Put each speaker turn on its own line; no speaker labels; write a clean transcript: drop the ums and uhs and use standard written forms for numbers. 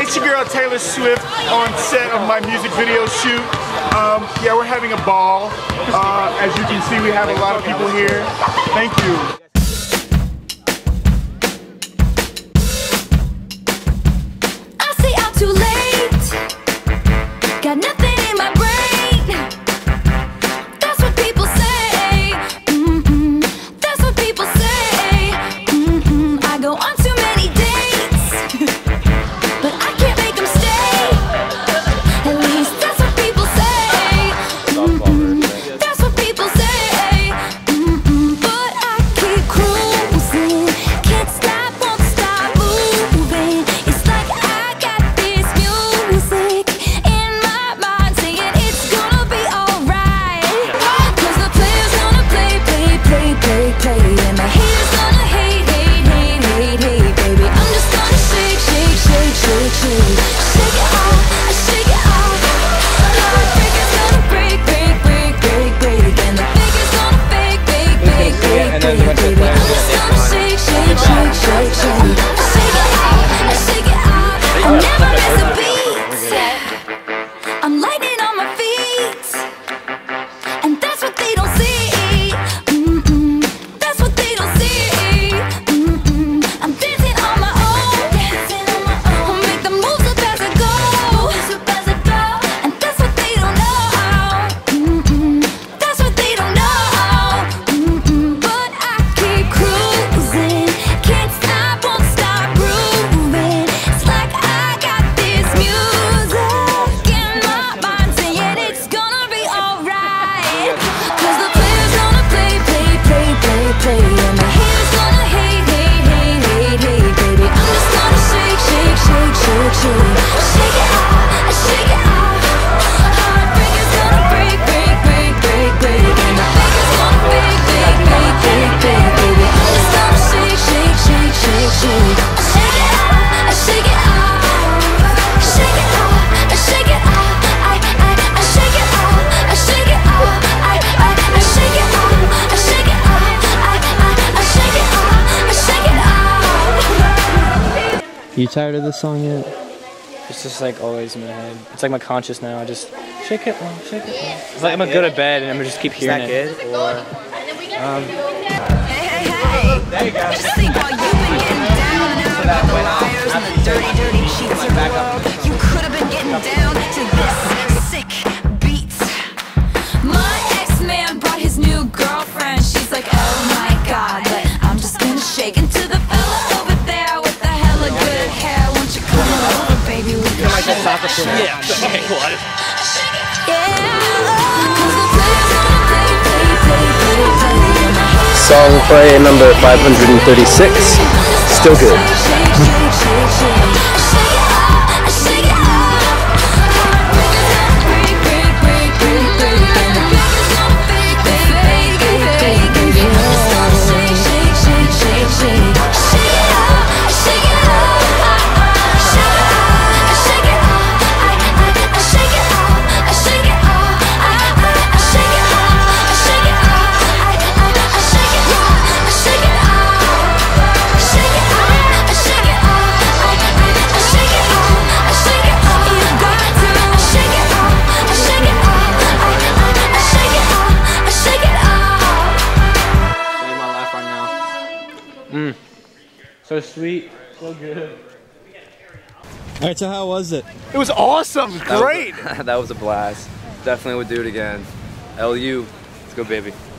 It's your girl Taylor Swift on set of my music video shoot. Yeah, we're having a ball. As you can see, we have a lot of people here. Thank you.
Too late, got nothing in my brain. That's what people say. That's what people say. I go on too many dates, but I can't make them stay. At least that's what people say. That's what people say. But I keep cruising, can't stop, won't stop moving. It's like I got music in my mind saying it's gonna be alright. Cause the player's gonna play, and the haters gonna hate, baby. I'm just gonna shake it off, shake it off. Heartbreaker's gonna break, and the faker's gonna fake, baby. I'm just gonna shake it off, I never miss a beat. I'm lightning on my feet, and that's what they don't see. That's what they don't see. I'm dancing on my own. I'll make the moves up as I go, and that's what they don't know. That's what they don't know. But I keep cruising, can't stop, won't stop grooving. It's like I got this music in my mind saying it's gonna be alright. Cause the player's gonna play, and the haters gonna hate, baby. I'm just gonna shake it off, Heartbreaker's gonna break, and the faker's gonna fake, baby. I'm just gonna shake it off, shake it off, shake it off, shake it off. I shake it off, shake it off, I shake it off, shake it off, I shake it off, shake it off.
You tired of this song yet?
It's just like always in my head. It's like my conscious now. I just shake it off, shake it off. It's like I'm gonna go to bed and I'm gonna just keep hearing it.
Is that good? Or
Hey,
there you go.
just think while you've been getting down and out about the liars and the dirty cheats of the world, you could have been getting down to this sick beat. My ex-man brought his new girlfriend. She's like, oh my god, but I'm just gonna shake into the fella over there with the hella good hair. Won't you come over, baby? We can shake.
Yeah. Okay, what?
Song play number 536. Still good.
So sweet, so good.
Alright, so how was it?
It was awesome, great.
That was a blast. Definitely would do it again. LU, let's go, baby.